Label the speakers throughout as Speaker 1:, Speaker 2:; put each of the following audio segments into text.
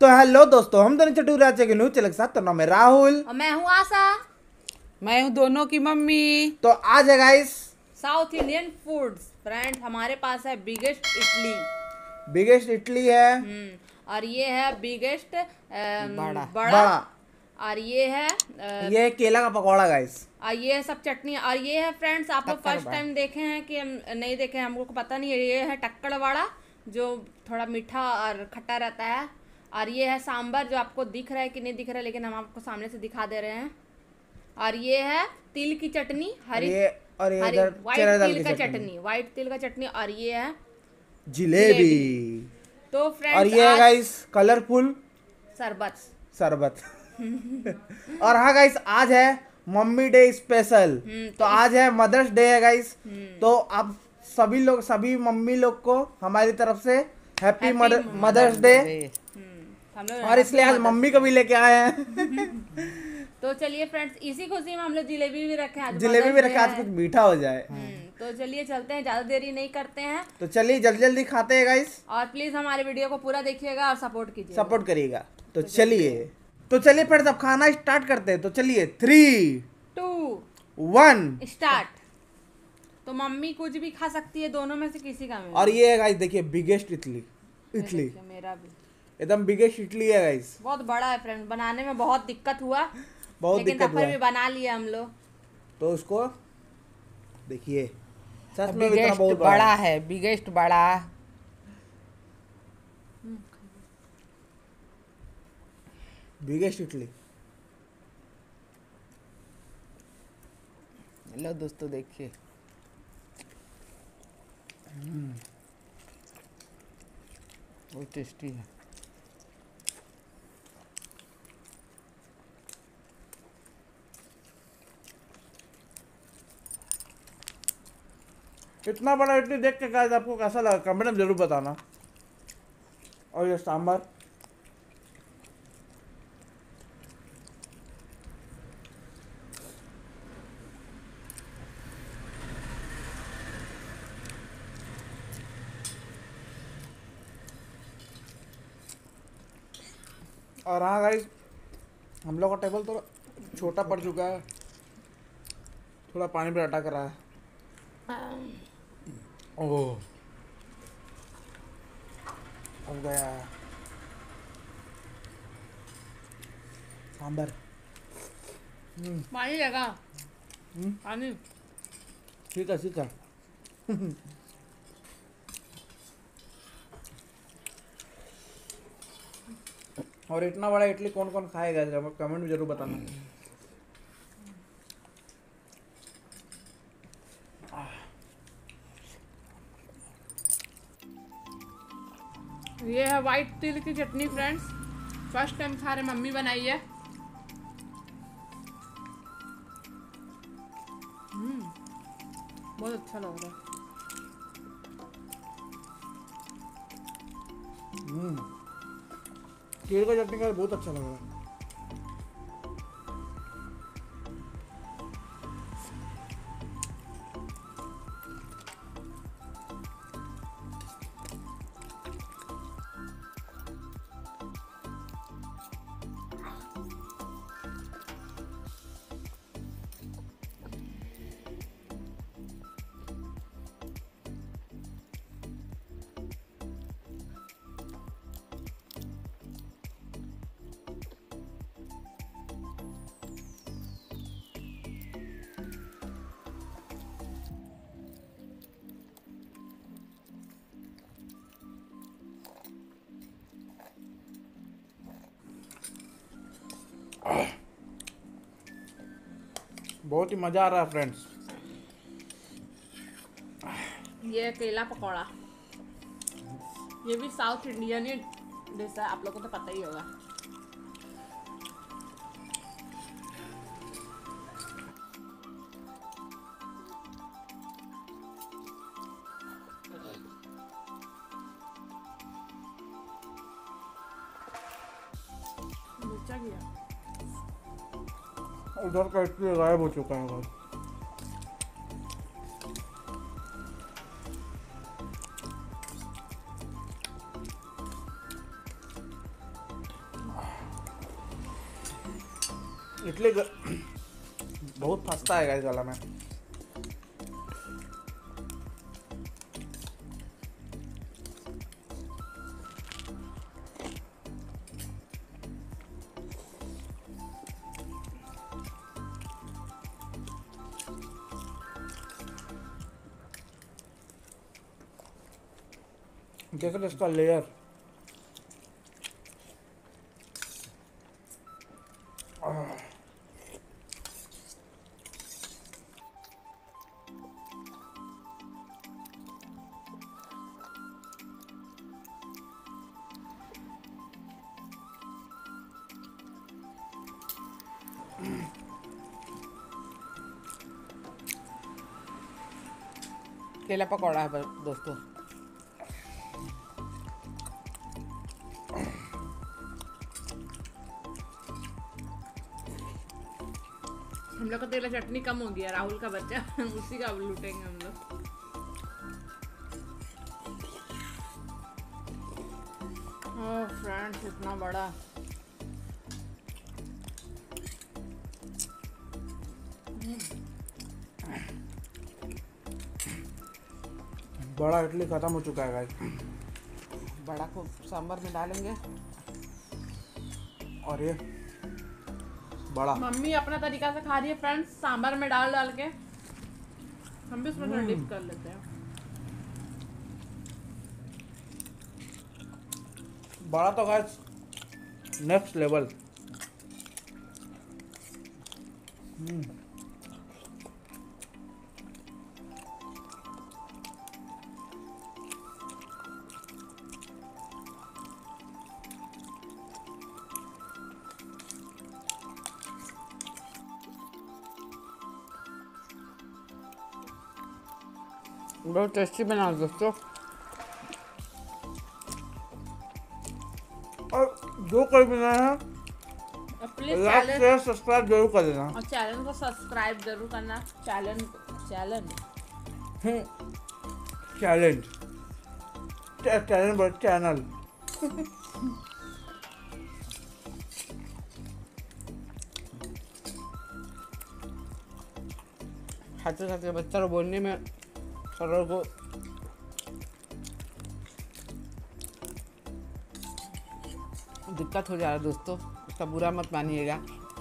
Speaker 1: तो हेलो दोस्तों, हम दोनों चटूरा के न्यूज चैनल के साथ। तो नाम है राहुल
Speaker 2: और मैं हूँ आशा।
Speaker 3: मैं हूँ दोनों की मम्मी।
Speaker 1: तो आज है guys
Speaker 2: South Indian foods friends, हमारे पास है बिगेस्ट इडली।
Speaker 1: बिगेस्ट इडली है।
Speaker 2: और ये है बिगेस्ट
Speaker 3: बड़ा।
Speaker 2: बड़ा। और ये है
Speaker 1: ये केला का पकौड़ा गाइस।
Speaker 2: और ये है सब चटनी। और ये है फ्रेंड्स, आप लोग
Speaker 3: टक्कर
Speaker 2: फर्स्ट
Speaker 3: बड़ा।
Speaker 2: टाइम देखे हैं कि नहीं देखे हैं, हमको पता नहीं है। ये है टक्कर वाड़ा, जो थोड़ा मीठा और खट्टा रहता है। और ये है सांबर, जो आपको दिख रहा है कि नहीं दिख रहा है, लेकिन हम आपको सामने से दिखा दे रहे हैं। और ये है तिल की चटनी, हरी
Speaker 1: और ये
Speaker 2: हरी
Speaker 1: इधर
Speaker 2: वाइट
Speaker 1: चना दाल
Speaker 2: तिल
Speaker 1: की
Speaker 2: का
Speaker 1: चटनी,
Speaker 2: चटनी, वाइट तिल का चटनी। और ये है
Speaker 1: जिलेबी।
Speaker 2: तो
Speaker 1: और
Speaker 2: फ्रेंड्स
Speaker 1: ये है
Speaker 2: आज
Speaker 1: गाइस कलरफुल
Speaker 2: शरबत।
Speaker 1: शरबत। और हाँ गाइस, आज है मम्मी डे स्पेशल। तो आज है मदर्स डे है गाइस। तो आप सभी मम्मी लोग को हमारी तरफ से हैप्पी मदर्स डे।
Speaker 2: हम लोग
Speaker 1: और इसलिए आज मम्मी को भी लेके आए हैं।
Speaker 2: तो चलिए फ्रेंड्स, इसी खुशी में हम लोग जिलेबी भी रखे हैं। आज
Speaker 1: जिलेबी
Speaker 2: Mother's
Speaker 1: भी
Speaker 2: Day
Speaker 1: रखे, आज
Speaker 2: है।
Speaker 1: कुछ मीठा हो जाए।
Speaker 2: तो चलिए चलते हैं, ज़्यादा देरी नहीं करते हैं।
Speaker 1: तो चलिए जल्दी जल्दी खाते हैं गाइस।
Speaker 2: और प्लीज़ हमारे वीडियो को पूरा देखिएगा और सपोर्ट कीजिए।
Speaker 1: सपोर्ट करिएगा। तो चलिए फ्रेंड्स, अब खाना स्टार्ट करते हैं। तो चलिए 3,
Speaker 2: 2,
Speaker 1: 1
Speaker 2: स्टार्ट। तो मम्मी कुछ भी खा सकती है, दोनों में से किसी का
Speaker 1: और ये है गाइस, देखिए बिगेस्ट इडली।
Speaker 2: देखिए, मेरा भी
Speaker 1: एकदम बिगेस्ट इडली है गाइस।
Speaker 2: बहुत बड़ा है फ्रेंड, बनाने में बहुत दिक्कत हुआ,
Speaker 1: बहुत
Speaker 2: लेकिन
Speaker 1: दिक्कत
Speaker 2: तब
Speaker 1: हुआ
Speaker 2: पर भी
Speaker 1: है।
Speaker 2: बना लिया हम लोग।
Speaker 1: तो उसको देखिए, सच में इतना
Speaker 3: बिगेस्ट
Speaker 1: बहुत
Speaker 3: बड़ा है, बिगेस्ट बड़ा।
Speaker 1: बिगेस्ट इडली।
Speaker 3: लो दोस्तों देखिए, बहुत टेस्टी है।
Speaker 1: इतना बड़ा इडली देख के गाइस आपको कैसा लगा कमेंट में जरूर बताना। और ये सांभर, और हाँ गाइस, हम लोग का टेबल थोड़ा छोटा पड़ चुका है, थोड़ा पानी में अटक रहा है। ओह, अब गया सांभर।
Speaker 2: पानी लगा, पानी।
Speaker 1: ठीक है। और इतना बड़ा इडली कौन कौन खाएगा, कमेंट में जरूर बताना।
Speaker 2: ये है वाइट तिल की चटनी फ्रेंड्स, फर्स्ट टाइम खा रहे, मम्मी बनाई है। बहुत अच्छा लग रहा है।
Speaker 1: केले का चटनी का बहुत अच्छा लग रहा है। बहुत ही मजा आ रहा है फ्रेंड्स।
Speaker 2: ये केला पकौड़ा, ये भी साउथ इंडियन ही डिश है, आप लोगों को तो पता ही होगा। मिर्चा किया।
Speaker 1: उधर का इडली गायब हो चुका है बस। इडली बहुत फंसता है गाइस गला में। देखो तो इसका लेयर।
Speaker 3: केला पकौड़ा है दोस्तों।
Speaker 2: हम लोग का तेला चटनी कम हो गया, राहुल का बच्चा उसी का अब लूटेंगे हम लोग। ओह फ्रेंड्स, इतना बड़ा
Speaker 1: बड़ा इडली खत्म हो चुका है गाइस।
Speaker 3: बड़ा को सांभर में डालेंगे
Speaker 1: और ये बड़ा
Speaker 2: मम्मी अपना तरीका से खा रही है फ्रेंड्स, सांभर में डाल डाल के। हम भी उसमें थोड़ा डिप कर लेते हैं।
Speaker 1: बड़ा तो गाइस नेक्स्ट लेवल।
Speaker 3: बहुत टेस्टी बना दोस्तों।
Speaker 1: और जो कोई भी नया है
Speaker 2: please
Speaker 1: like
Speaker 2: channel
Speaker 1: share subscribe जरूर कर देना।
Speaker 2: और चैनल को सब्सक्राइब जरूर करना। चैनल
Speaker 1: चैलेंज चैनल
Speaker 3: खाते खाते बच्चा को बोलने में सरों को दिक्कत हो जा रहा है दोस्तों, उसका बुरा मत मानिएगा।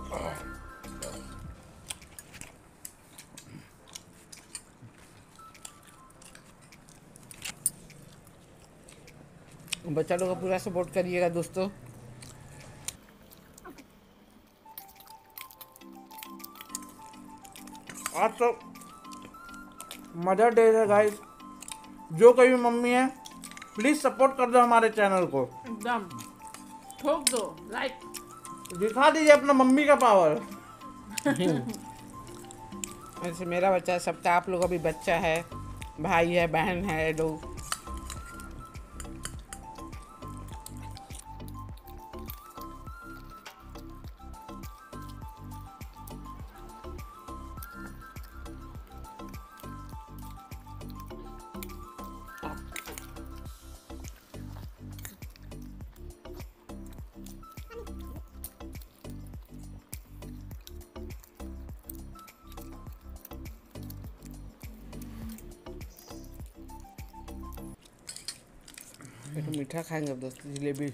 Speaker 3: बच्चा लोग का पूरा सपोर्ट करिएगा दोस्तों।
Speaker 1: आज तो मदर डे है गाइस। जो कोई भी मम्मी है प्लीज सपोर्ट कर दो हमारे चैनल को।
Speaker 2: एकदम ठोक दो लाइक।
Speaker 1: दिखा दीजिए अपना मम्मी का पावर।
Speaker 3: ऐसे मेरा बच्चा है, सबका आप लोग का भी बच्चा है, भाई है, बहन है लोग। एक मीठा खाएंगे अब दोस्तों, जलेबी।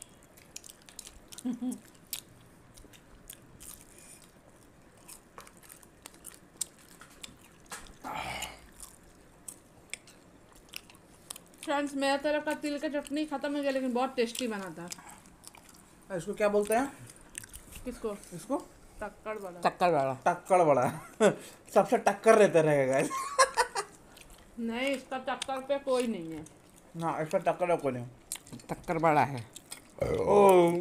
Speaker 2: फ्रेंड्स, मेरा तरफ का तिल का चटनी खत्म हो गया, लेकिन बहुत टेस्टी बना था।
Speaker 1: इसको क्या बोलते हैं?
Speaker 2: किसको?
Speaker 1: इसको
Speaker 2: टक्कर वाला।
Speaker 3: टक्कर वाला।
Speaker 1: टक्कर बड़ा। सबसे टक्कर लेते रहेगा गाइस।
Speaker 2: नहीं, इसका टक्कर पे कोई नहीं है।
Speaker 1: ना इसका टक्कर है कोई नहीं।
Speaker 3: टक्कर बड़ा है।
Speaker 1: ओ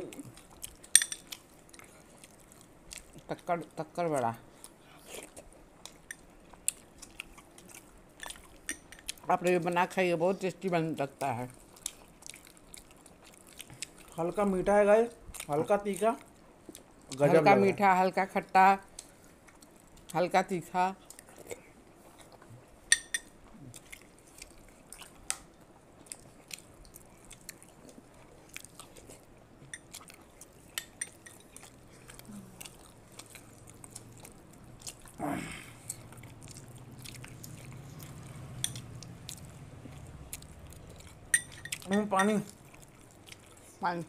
Speaker 3: टक्कर बड़ा। आप ये बना खाइए, बहुत टेस्टी बन सकता है।
Speaker 1: हल्का मीठा है गाइस, हल्का तीखा, गजब
Speaker 3: हल्का
Speaker 1: लग रहा है।
Speaker 3: मीठा, हल्का खट्टा, हल्का तीखा।
Speaker 1: पानी
Speaker 3: पानी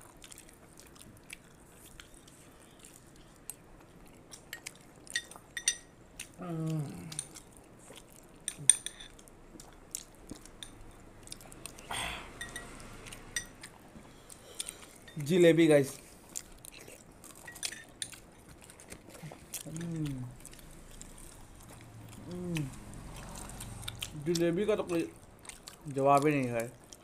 Speaker 1: जिलेबी गाइस। जिलेबी का तो कोई जवाब ही नहीं है।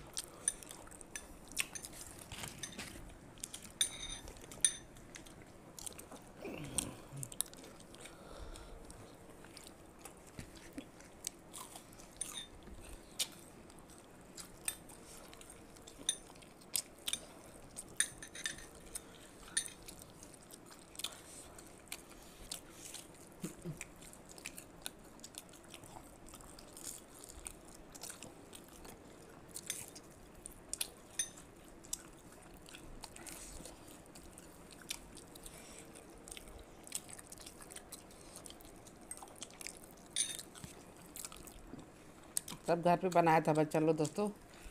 Speaker 3: सब घर पे बनाया था बस। चलो दोस्तों,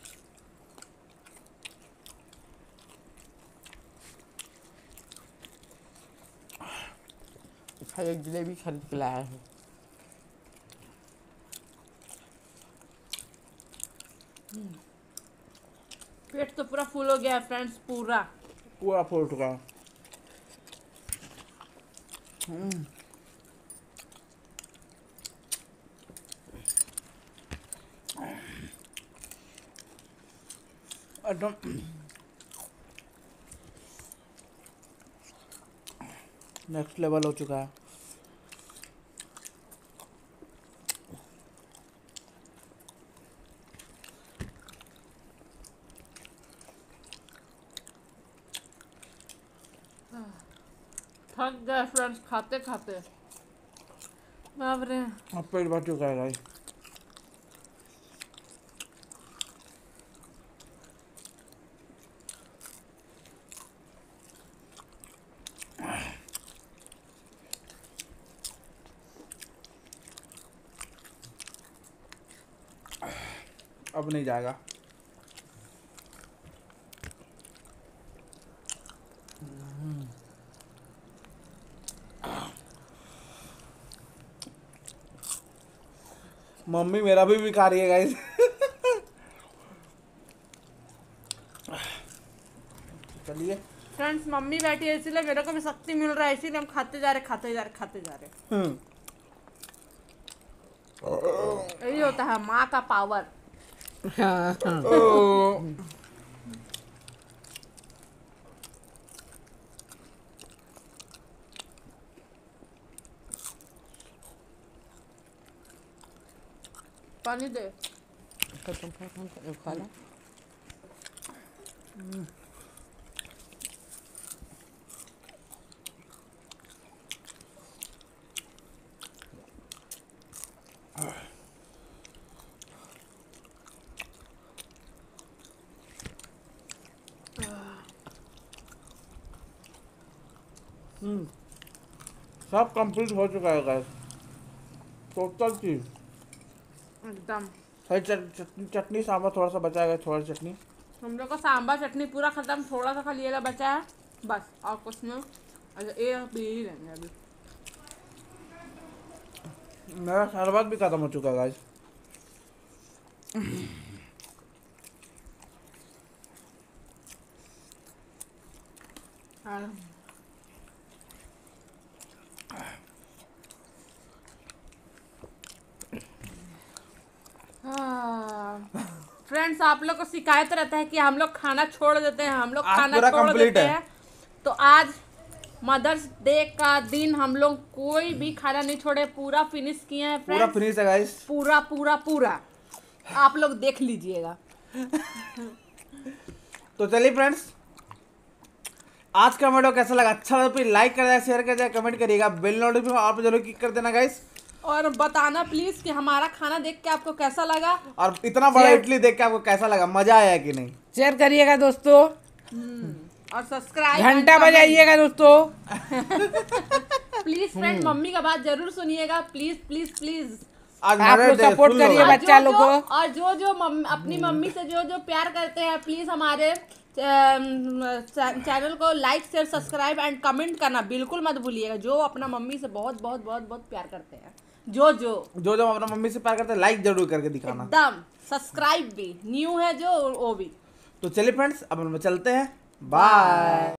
Speaker 3: एक जलेबी खरीद के लाया है।
Speaker 2: पेट तो पूरा फुल हो गया है फ्रेंड्स, पूरा।
Speaker 1: पूरा फूल चुका है। एकदम नेक्स्ट लेवल हो चुका है।
Speaker 2: थक गए फ्रेंड्स खाते खाते। बाप रे।
Speaker 1: अब पेट भर चुका है गाइस। अब नहीं जाएगा। मम्मी मेरा भी खा रही है गाइस। चलिए
Speaker 2: फ्रेंड्स मम्मी बैठी है इसीलिए मेरे को भी शक्ति मिल रहा है, इसीलिए हम खाते जा रहे। यही होता है माँ का पावर।
Speaker 3: हाँ हाँ।
Speaker 2: पानी दे।
Speaker 3: तो तुम खा लो।
Speaker 1: सब कंप्लीट हो चुका है गाइस, टोटल चीज
Speaker 2: एकदम।
Speaker 1: चटनी सांभर थोड़ा सा बचा है, थोड़ा चटनी।
Speaker 2: हम लोग का सांभर चटनी पूरा खत्म, थोड़ा सा खाली ये बचा है बस, और कुछ नहीं। अच्छा ये पी ही लेंगे अभी।
Speaker 1: मेरा शरबत भी खत्म हो चुका है गाइस।
Speaker 2: फ्रेंड्स आप लोग को शिकायत रहता है कि हम लोग खाना छोड़ देते हैं, हम लोग
Speaker 1: आज
Speaker 2: खाना
Speaker 1: पूरा
Speaker 2: छोड़
Speaker 1: complete
Speaker 2: देते
Speaker 1: है।
Speaker 2: हैं। तो आज मदर्स डे का दिन हम लोग कोई भी खाना नहीं छोड़े, पूरा फिनिश किए हैं
Speaker 1: पूरा
Speaker 2: फ्रेंड्स।
Speaker 1: फिनिश है गाइस।
Speaker 2: पूरा पूरा पूरा आप लोग देख लीजिएगा।
Speaker 1: तो चलिए फ्रेंड्स, आज का वीडियो कैसा लगा, अच्छा लगा तो लाइक कर दिया, शेयर कर दिया, कमेंट करिएगा, बेल नोटिफिकेशन आप जरूर क्लिक कर देना गाइस।
Speaker 2: और बताना प्लीज कि हमारा खाना देख के आपको कैसा लगा,
Speaker 1: और इतना बड़ा इडली देख के आपको कैसा लगा, मजा आया कि नहीं।
Speaker 3: शेयर करिएगा दोस्तों,
Speaker 2: और सब्सक्राइब
Speaker 3: घंटा बजाइएगा दोस्तों।
Speaker 2: प्लीज फ्रेंड मम्मी का बात जरूर सुनिएगा, प्लीज प्लीज प्लीज।
Speaker 1: आज
Speaker 3: आप
Speaker 1: मदर्स
Speaker 3: लोग
Speaker 1: डे
Speaker 3: सपोर्ट
Speaker 1: फुल
Speaker 3: करिए
Speaker 1: होगा।
Speaker 3: बच्चा लोग को।
Speaker 2: और जो अपनी मम्मी से जो प्यार करते हैं, प्लीज हमारे चैनल को like share subscribe and comment करना बिल्कुल मत भूलिएगा। जो अपना मम्मी से बहुत बहुत बहुत बहुत प्यार करते हैं, जो
Speaker 1: अपना मम्मी से प्यार करते हैं, लाइक जरूर करके दिखाना।
Speaker 2: एकदम, सब्सक्राइब भी, न्यू है जो वो भी।
Speaker 1: तो चलिए फ्रेंड्स, अब हम चलते हैं, बाय।